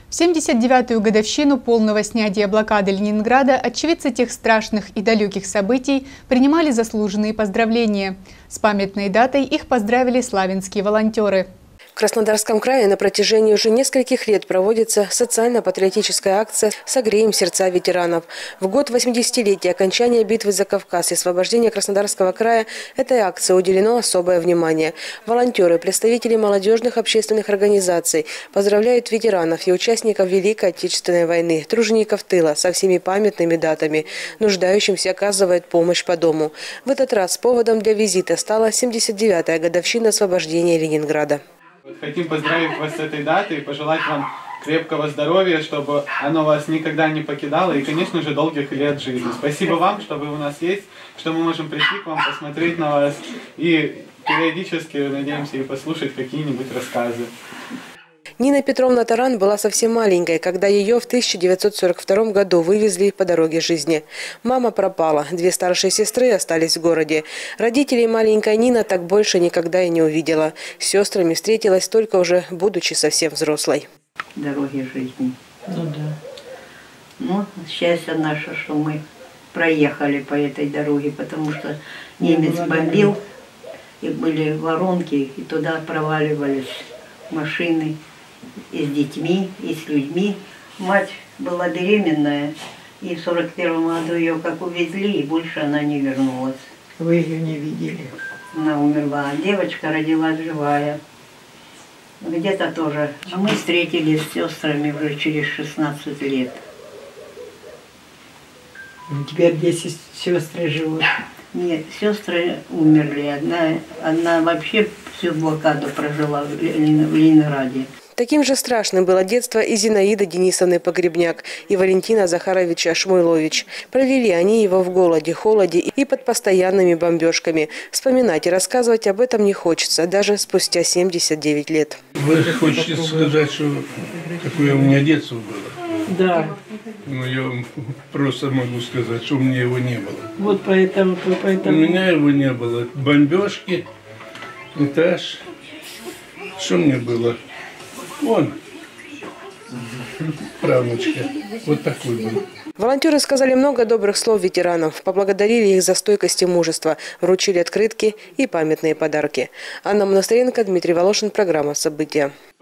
В 79-ю годовщину полного снятия блокады Ленинграда очевидцы тех страшных и далеких событий принимали заслуженные поздравления. С памятной датой их поздравили славянские волонтеры. В Краснодарском крае на протяжении уже нескольких лет проводится социально-патриотическая акция «Согреем сердца ветеранов». В год 80-летия окончания битвы за Кавказ и освобождения Краснодарского края этой акции уделено особое внимание. Волонтеры, представители молодежных общественных организаций поздравляют ветеранов и участников Великой Отечественной войны, тружеников тыла со всеми памятными датами, нуждающимся оказывают помощь по дому. В этот раз поводом для визита стала 79-я годовщина освобождения Ленинграда. Хотим поздравить вас с этой датой и пожелать вам крепкого здоровья, чтобы оно вас никогда не покидало и, конечно же, долгих лет жизни. Спасибо вам, что вы у нас есть, что мы можем прийти к вам, посмотреть на вас и периодически, надеемся, и послушать какие-нибудь рассказы. Нина Петровна Таран была совсем маленькой, когда ее в 1942 году вывезли по дороге жизни. Мама пропала, две старшие сестры остались в городе. Родителей маленькая Нина так больше никогда и не увидела. С сестрами встретилась только уже будучи совсем взрослой. Дороги жизни. Ну да. Ну, счастье наше, что мы проехали по этой дороге, потому что немец бомбил, и были воронки, и туда проваливались машины. И с детьми, и с людьми. Мать была беременная, и в 41 году ее как увезли, и больше она не вернулась. Вы ее не видели? Она умерла, а девочка родилась живая. Где-то тоже. А мы встретились с сестрами уже через 16 лет. Теперь 10 сестры живут. Нет, сестры умерли. Одна вообще всю блокаду прожила в Ленинграде. Таким же страшным было детство и Зинаиды Денисовны Погребняк и Валентина Захаровича Шмуйлович. Провели они его в голоде, холоде и под постоянными бомбежками. Вспоминать и рассказывать об этом не хочется, даже спустя 79 лет. Вы же хотите сказать, что какое у меня детство было? Да. Ну, я вам просто могу сказать, что у меня его не было. Вот поэтому. У меня его не было. Бомбежки, этаж. Что мне было? Вон, правнучка, вот такой был. Волонтеры сказали много добрых слов ветеранов, поблагодарили их за стойкость и мужество, вручили открытки и памятные подарки. Анна Монастыренко, Дмитрий Волошин, программа «События».